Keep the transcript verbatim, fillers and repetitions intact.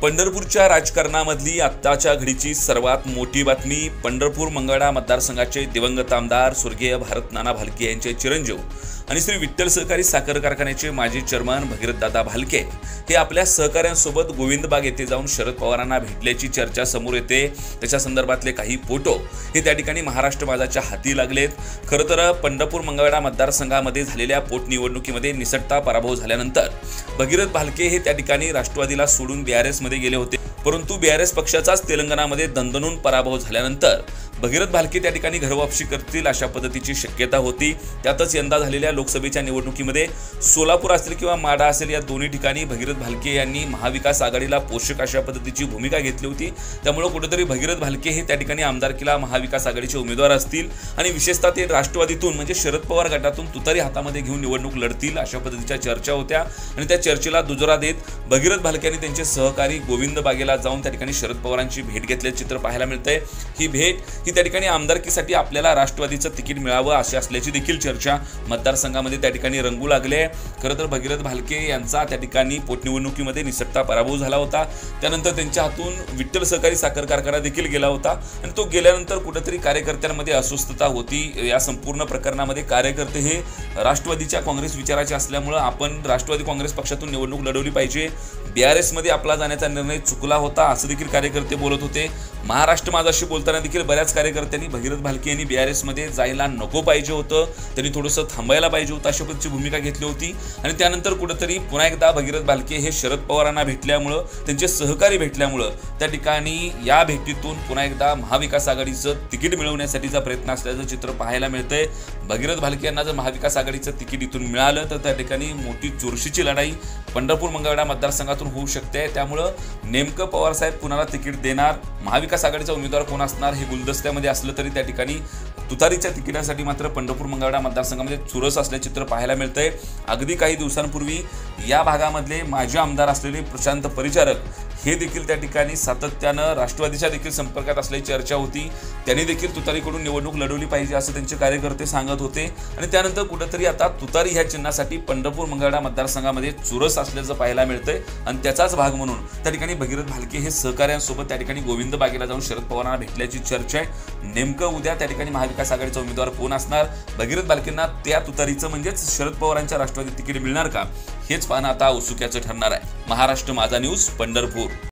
पंढरपूरच्या राजकारणामधली आत्ताच्या घडीची सर्वात मोठी बातमी. पंढरपूर मंगळवेढा मतदारसंघाचे दिवंगत आमदार स्वर्गीय भारत नाना भालके यांचे चिरंजीव आणि श्री विठ्ठल सहकारी साखर कारखान्याचे माजी चेअरमन भगीरथदादा भालके हे आपल्या सहकाऱ्यांसोबत गोविंदबाग येथे जाऊन शरद पवारांना भेटल्याची चर्चा समोर येते. त्याच्या संदर्भातले काही फोटो हे त्या ठिकाणी महाराष्ट्र माझाच्या हाती लागलेत. खरं तर पंढरपूर मंगळवेढा मतदारसंघामध्ये झालेल्या पोटनिवडणुकीमध्ये निसटता पराभव झाल्यानंतर भगीरथ भालके हे त्या ठिकाणी राष्ट्रवादीला सोडून बीआरएस मध्ये गेले होते. परंतु बीआरएस पक्षाचाच तेलंगणामध्ये दणदणून पराभव झाल्यानंतर भगीरथ भालके त्या ठिकाणी घरवापसी करतील अशा पद्धतीची शक्यता होती. त्यातच यंदा झालेल्या लोकसभेच्या निवडणुकीमध्ये सोलापूर असेल किंवा माढा असेल या दोन्ही ठिकाणी भगीरथ भालके यांनी महाविकास आघाडीला पोषक अशा पद्धतीची भूमिका घेतली होती. त्यामुळे कुठेतरी भगीरथ भालके हे त्या ठिकाणी आमदारकीला महाविकास आघाडीचे उमेदवार असतील आणि विशेषतः ते राष्ट्रवादीतून म्हणजे शरद पवार गटातून तुतारी हातामध्ये घेऊन निवडणूक लढतील अशा पद्धतीच्या चर्चा होत्या. आणि त्या चर्चेला दुजोरा देत भगीरथ भालके यांनी त्यांचे सहकारी गोविंदबागेला जाऊन त्या ठिकाणी शरद पवारांची भेट घेतल्याचे चित्र पाहायला मिळतंय. ही भेट ही त्या ठिकाणी आमदारकीसाठी आपल्याला राष्ट्रवादीचं तिकीट मिळावं अशी असल्याची देखील चर्चा मतदारसंघामध्ये त्या ठिकाणी रंगू लागले. खरं तर भगीरथ भालके यांचा त्या ठिकाणी पोटनिवडणुकीमध्ये निसटता पराभव झाला होता. त्यानंतर त्यांच्या हातून विठ्ठल सहकारी साखर कारखाना देखील गेला होता आणि तो गेल्यानंतर कुठेतरी कार्यकर्त्यांमध्ये अस्वस्थता होती. या संपूर्ण प्रकरणामध्ये कार्यकर्ते हे राष्ट्रवादीच्या काँग्रेस विचाराचे असल्यामुळे आपण राष्ट्रवादी काँग्रेस पक्षातून निवडणूक लढवली पाहिजे, बीआरएस मध्ये आपला जाण्याचा निर्णय चुकला होता असं देखील कार्यकर्ते बोलत होते. महाराष्ट्र माझाशी बोलताना देखील बऱ्याच कार्यकर्त्यांनी भगीरथ भालके यांनी बीआरएस मध्ये जायला नको पाहिजे होतं, त्यांनी थोडंसं थांबायला पाहिजे होतं अशा पद्धतीची भूमिका घेतली होती. आणि त्यानंतर कुठेतरी पुन्हा एकदा भगीरथ भालके हे शरद पवारांना भेटल्यामुळं त्यांचे सहकारी भेटल्यामुळं त्या ठिकाणी या भेटीतून पुन्हा एकदा महाविकास आघाडीचं तिकीट मिळवण्यासाठीचा प्रयत्न असल्याचं चित्र पाहायला मिळतंय. भगीरथ भालके यांना जर महाविकास आघाडीचं तिकीट इथून मिळालं तर त्या ठिकाणी मोठी चुरशीची लढाई पंढरपूर मंगळवेढा मतदारसंघातून होऊ शकते. त्यामुळं नेमकं पवारसाहेब कुणाला तिकीट देणार, महाविकास आघाडीचा उमेदवार कोण असणार हे गुलदस्त्यामध्ये असलं तरी त्या ठिकाणी तुतारीच्या तिकिटासाठी मात्र पंढरपूर मंगळवेढा मतदारसंघामध्ये चुरस असल्याचे चित्र पाहायला मिळतंय. अगदी काही दिवसांपूर्वी या भागामधले माजी आमदार असलेले प्रशांत परिचारक हे देखील त्या ठिकाणी सातत्यानं राष्ट्रवादीच्या देखील संपर्कात असल्याची चर्चा होती. त्यांनी देखील तुतारीकडून निवडणूक लढवली पाहिजे असं त्यांचे कार्यकर्ते सांगत होते. आणि त्यानंतर कुठेतरी आता तुतारी ह्या चिन्हासाठी पंढरपूर मंगळवेढा मतदारसंघामध्ये चुरस असल्याचं पाहायला मिळतंय. आणि त्याचाच भाग म्हणून त्या ठिकाणी भगीरथ भालके हे सहकाऱ्यांसोबत त्या ठिकाणी गोविंदबागेला जाऊन शरद पवारांना भेटल्याची चर्चा आहे. नेमकं उद्या त्या ठिकाणी महाविकास आघाडीचा उमेदवार कोण असणार, भगीरथ भालकेंना त्या तुतारीचं म्हणजेच शरद पवारांच्या राष्ट्रवादी तिकीट मिळणार का हेच पाहणं आता औत्सुक्याचं ठरणार आहे. महाराष्ट्र माझा न्यूज पंढरपूर.